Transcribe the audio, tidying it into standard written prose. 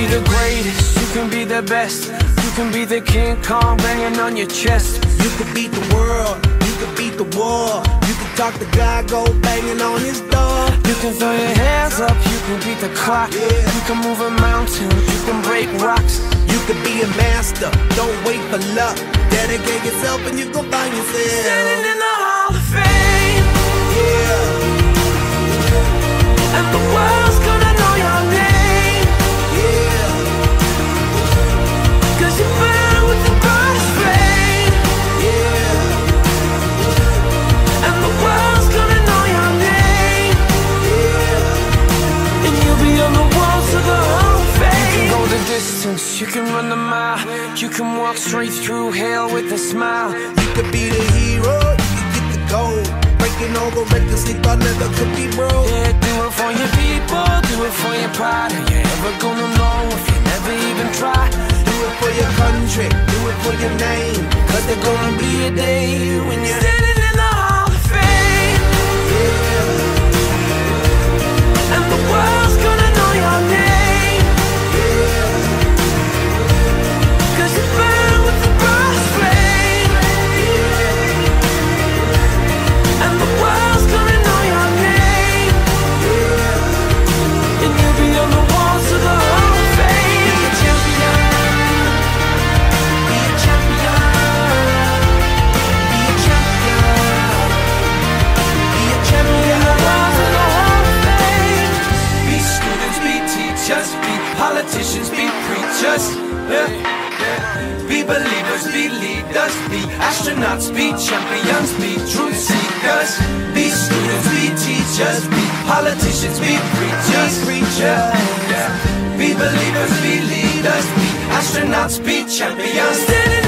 the greatest, you can be the best. You can be the King Kong banging on your chest. You can beat the world, you can beat the war. You can talk to God, go banging on his door. You can throw your hands up, you can beat the clock. You can move a mountain, you can break rocks. You can be a master, don't wait for luck. Dedicate yourself and you gon' find yourself standing in the Hall of Fame. Yeah. And the world's gonna know your name. Yeah. Cause you burn with the brightest flame. Yeah. And the world's gonna know your name. Yeah. And you'll be on the walls of the Hall of Fame. You can go the distance, you can run the mile. You can walk straight through hell with a smile. You could be the hero, you can get the gold. Breaking all the records they thought never could be broke. Yeah, do it for your people, do it for your pride. Are you ever gonna know if you never even try? Do it for your country, do it for your name. Cause there's gonna be a day when you're standing in the Hall of Fame. Yeah. And the world's gonna know your name. Yeah. Cause you burn with the brightest flame. Yeah. And the world's gonna know your name. Yeah. And you'll be on the walls of the Hall of Fame. Be a champion. Be a champion. Be a champion. Be a champion. Walls of the Hall of Fame. Be students, be teachers, be politicians, be preachers. Yeah. Be believers, be leaders, be astronauts, be champions, be truth seekers. Be students, be teachers, be politicians, be preachers. Yeah. Be believers, be leaders, be astronauts, be champions.